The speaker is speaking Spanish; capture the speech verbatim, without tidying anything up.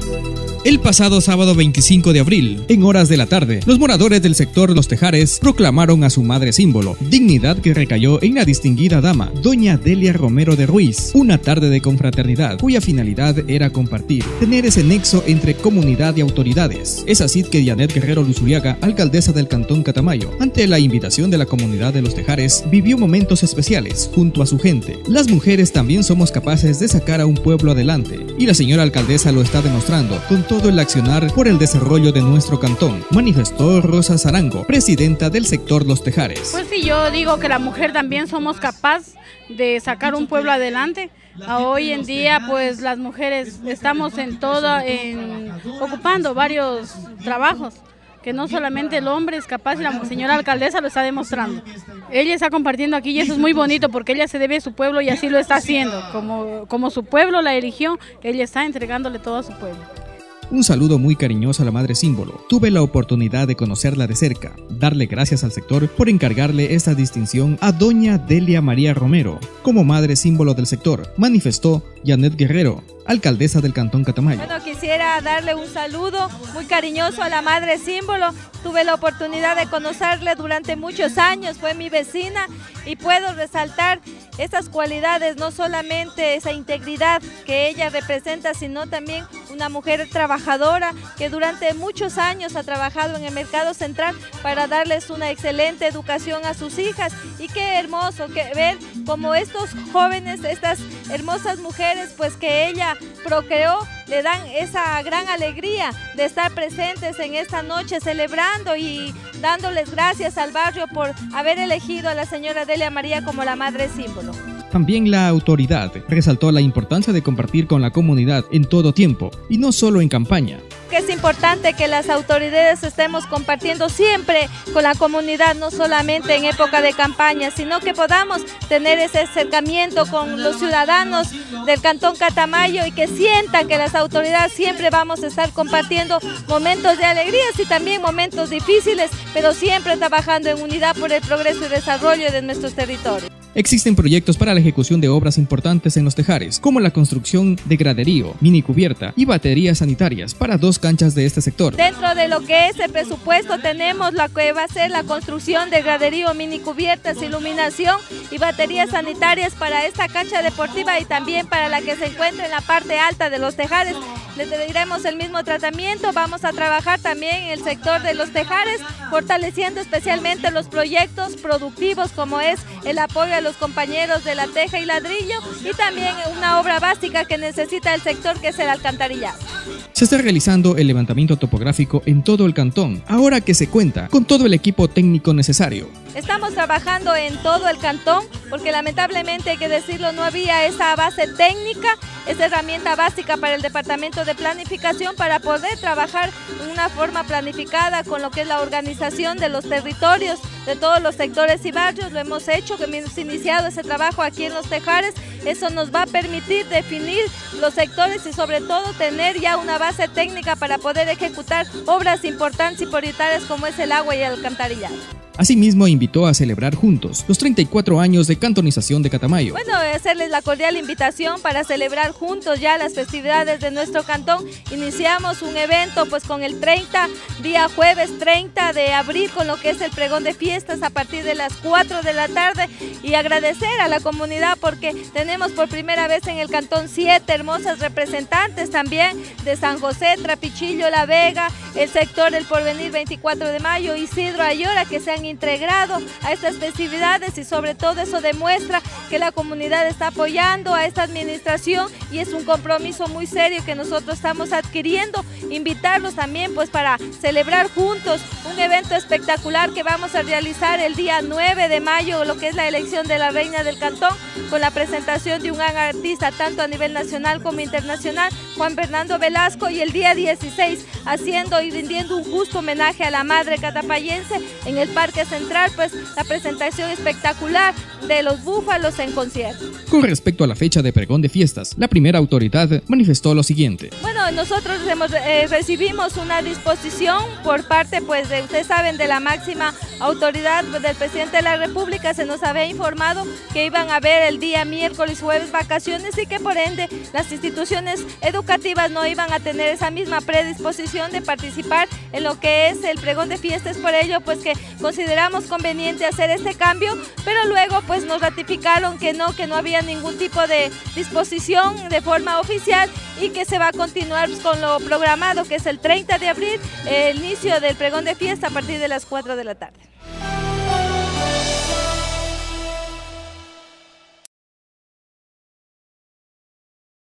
El pasado sábado veinticinco de abril, en horas de la tarde, los moradores del sector Los Tejares proclamaron a su madre símbolo, dignidad que recayó en la distinguida dama, doña Delia Romero de Ruiz, una tarde de confraternidad cuya finalidad era compartir, tener ese nexo entre comunidad y autoridades. Es así que Janet Guerrero Luzuriaga, alcaldesa del Cantón Catamayo, ante la invitación de la comunidad de Los Tejares, vivió momentos especiales junto a su gente. Las mujeres también somos capaces de sacar a un pueblo adelante, y la señora alcaldesa lo está demostrando con todo todo el accionar por el desarrollo de nuestro cantón, manifestó Rosa Zarango, presidenta del sector Los Tejares. Pues sí, yo digo que la mujer también somos capaces de sacar un pueblo adelante. Hoy en día pues las mujeres estamos en todo, en, ocupando varios trabajos, que no solamente el hombre es capaz, y la señora alcaldesa lo está demostrando. Ella está compartiendo aquí y eso es muy bonito porque ella se debe a su pueblo y así lo está haciendo. Como, como su pueblo la eligió, ella está entregándole todo a su pueblo. Un saludo muy cariñoso a la madre símbolo. Tuve la oportunidad de conocerla de cerca, darle gracias al sector por encargarle esta distinción a doña Delia María Romero, como madre símbolo del sector, manifestó Janet Guerrero, alcaldesa del Cantón Catamayo. Bueno, quisiera darle un saludo muy cariñoso a la madre símbolo. Tuve la oportunidad de conocerle durante muchos años, fue mi vecina y puedo resaltar esas cualidades, no solamente esa integridad que ella representa, sino también una mujer trabajadora que durante muchos años ha trabajado en el mercado central para darles una excelente educación a sus hijas. Y qué hermoso que ver como estos jóvenes, estas hermosas mujeres, pues que ella procreó, le dan esa gran alegría de estar presentes en esta noche celebrando y dándoles gracias al barrio por haber elegido a la señora Delia María como la madre símbolo. También la autoridad resaltó la importancia de compartir con la comunidad en todo tiempo y no solo en campaña. Es importante que las autoridades estemos compartiendo siempre con la comunidad, no solamente en época de campaña, sino que podamos tener ese acercamiento con los ciudadanos del Cantón Catamayo y que sientan que las autoridades siempre vamos a estar compartiendo momentos de alegrías y también momentos difíciles, pero siempre trabajando en unidad por el progreso y desarrollo de nuestros territorios. Existen proyectos para la ejecución de obras importantes en Los Tejares, como la construcción de graderío, mini cubierta y baterías sanitarias para dos canchas de este sector. Dentro de lo que es el presupuesto tenemos la que va a ser la construcción de graderío, mini cubiertas, iluminación y baterías sanitarias para esta cancha deportiva y también para la que se encuentra en la parte alta de Los Tejares. Les diremos el mismo tratamiento. Vamos a trabajar también en el sector de Los Tejares, fortaleciendo especialmente los proyectos productivos como es el apoyo a los compañeros de la teja y ladrillo y también una obra básica que necesita el sector, que es el alcantarillado. Se está realizando el levantamiento topográfico en todo el cantón, ahora que se cuenta con todo el equipo técnico necesario. Estamos trabajando en todo el cantón porque lamentablemente, hay que decirlo, no había esa base técnica, esa herramienta básica para el departamento de planificación para poder trabajar de una forma planificada con lo que es la organización de los territorios de todos los sectores y barrios. Lo hemos hecho, que hemos iniciado ese trabajo aquí en Los Tejares. Eso nos va a permitir definir los sectores y sobre todo tener ya una base técnica para poder ejecutar obras importantes y prioritarias como es el agua y el alcantarillado. Asimismo, invitó a celebrar juntos los treinta y cuatro años de cantonización de Catamayo. Bueno, hacerles la cordial invitación para celebrar juntos ya las festividades de nuestro cantón. Iniciamos un evento pues con el treinta, día jueves treinta de abril, con lo que es el pregón de fiestas a partir de las cuatro de la tarde, y agradecer a la comunidad porque tenemos por primera vez en el cantón siete hermosas representantes también de San José, Trapichillo, La Vega, el sector El Porvenir, veinticuatro de mayo, Isidro, Ayora, que se han integrado a estas festividades, y sobre todo eso demuestra que la comunidad está apoyando a esta administración y es un compromiso muy serio que nosotros estamos adquiriendo. Invitarlos también pues para celebrar juntos un evento espectacular que vamos a realizar el día nueve de mayo, lo que es la elección de la reina del cantón, con la presentación de un gran artista tanto a nivel nacional como internacional, Juan Fernando Velasco, y el día dieciséis haciendo y rindiendo un justo homenaje a la madre catapayense en el Parque Parque Central, pues la presentación espectacular de los búfalos en concierto. Con respecto a la fecha de pregón de fiestas, la primera autoridad manifestó lo siguiente. Bueno, nosotros hemos, eh, recibimos una disposición por parte, pues, de, ustedes saben, de la máxima autoridad del presidente de la República. Se nos había informado que iban a haber el día miércoles, jueves vacaciones y que por ende las instituciones educativas no iban a tener esa misma predisposición de participar en lo que es el pregón de fiestas. Por ello, pues que consideramos conveniente hacer este cambio, pero luego pues nos ratificaron que no, que no había ningún tipo de disposición de forma oficial y que se va a continuar con lo programado, que es el treinta de abril, el inicio del pregón de fiesta a partir de las cuatro de la tarde.